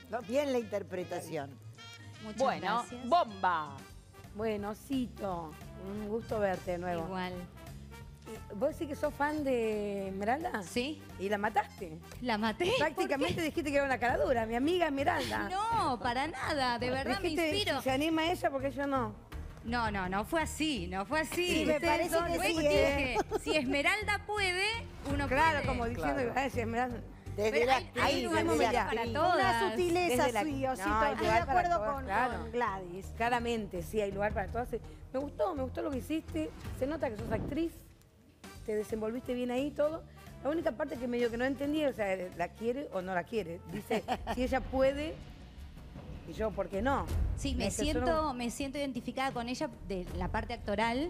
Bien la interpretación. Muchas Bueno, gracias. bomba. Bueno, Cito, un gusto verte de nuevo. Igual. ¿Vos decís que sos fan de Esmeralda? ¿Sí? ¿Y la mataste? La maté. Prácticamente dijiste que era una cara dura, mi amiga Esmeralda. No, para nada. De verdad me Dijiste, inspiro. ¿se anima ella? Porque yo no. No fue así, no fue así. Sí, me parece que Fue sí, dije, si Esmeralda puede, uno Claro, puede. como diciendo, Claro. "Ay, si Esmeralda". Desde Pero la hay lugar desde la para actriz. todas. Una sutileza Desde la- suya, Osito. No, hay Estoy de lugar para acuerdo todas, con, claro. con Gladys. Claramente, sí, hay lugar para todas. Me gustó lo que hiciste. Se nota que sos actriz, te desenvolviste bien ahí todo. La única parte que medio que no entendí, o sea, ¿la quiere o no la quiere? Dice, si ella puede, y yo, ¿por qué no? Sí, me Es que siento identificada con ella de la parte actoral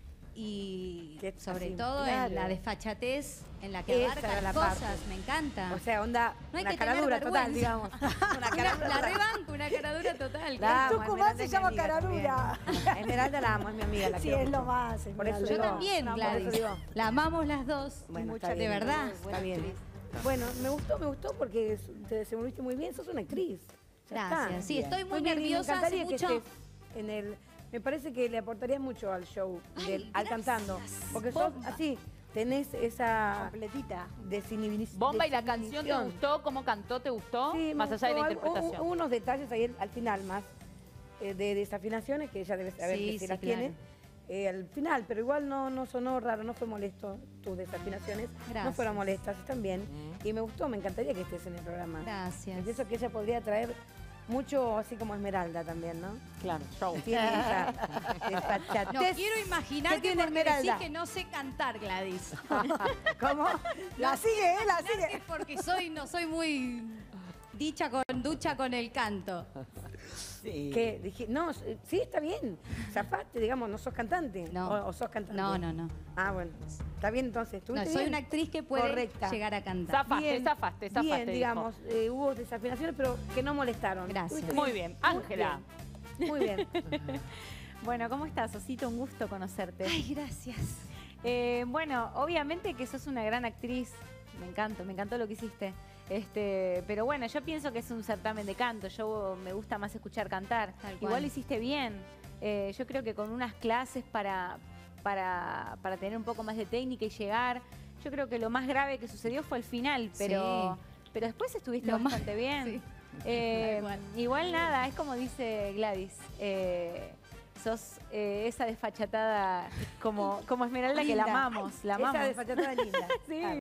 y Que sobre así, todo claro. en la desfachatez en la que Esa era abarca la cosas, parte. me encanta. O sea, onda, No hay una que cara tener dura total, vergüenza. digamos. Una cara dura la total. rebanco, una cara dura total. La amo, Tucumán Esmeralda se es mi llama amiga Caradura. también. Esmeralda la amo, es mi amiga, la Sí, quiero es lo mucho. más. Por eso Esmeralda. Yo digo, también, no, por Gladys. eso digo. La amamos las dos. Bueno, Mucha, está de bien, verdad. está bien. Bueno, me gustó porque te desenvolviste muy bien, sos una actriz. Ya Gracias. está. Sí, estoy muy bien, y nerviosa me encantaría hace que mucho. estés en el... Me parece que le aportaría mucho al show, Ay, al cantando. gracias. Porque sos Bomba. así, tenés esa Completita. desinhibición. Bomba, ¿y la canción te gustó? ¿Cómo cantó? ¿Te gustó? Sí, Más me allá de la gustó. interpretación. Hubo unos detalles ahí al final más de desafinaciones que ella debe saber Sí, que se sí, las claro. tiene. Al final, pero igual no sonó raro, no fue molesto tus desafinaciones. No Gracias. fueron molestas, están bien. Y me gustó, me encantaría que estés en el programa. Gracias. Pienso que ella podría traer mucho, así como Esmeralda también, ¿no? Claro, show. Tiene esa desfachatez. No quiero imaginar ¿Qué que tiene porque Esmeralda? decís que no sé cantar, Gladys. ¿Cómo? La sigue, la Imaginar sigue. que es porque no soy muy ducha con el canto. Sí. Que dije, no, sí, está bien. Zafaste, digamos, no sos cantante. No. O sos cantante. No. Ah, bueno. Está bien entonces. No, ¿Estuviste soy bien? una actriz que puede Correcta. llegar a cantar. Zafaste, Bien, dijo. digamos, hubo desafinaciones, pero que no molestaron. Gracias. Estuviste Muy bien. Ángela. Muy bien. Bueno, ¿cómo estás, Osito? Un gusto conocerte. Ay, gracias. Bueno, obviamente que sos una gran actriz. Me encantó lo que hiciste. Pero bueno, yo pienso que es un certamen de canto. Yo me gusta más escuchar cantar. Tal cual. Igual lo hiciste bien. Yo creo que con unas clases para tener un poco más de técnica y llegar. Yo creo que lo más grave que sucedió fue el final, pero después estuviste Lo más- bastante bien. sí. Eh, Tal cual. igual nada, es como dice Gladys. Sos esa desfachatada como Esmeralda, que la Linda. amamos, la Esa amamos. desfachatada linda. Sí,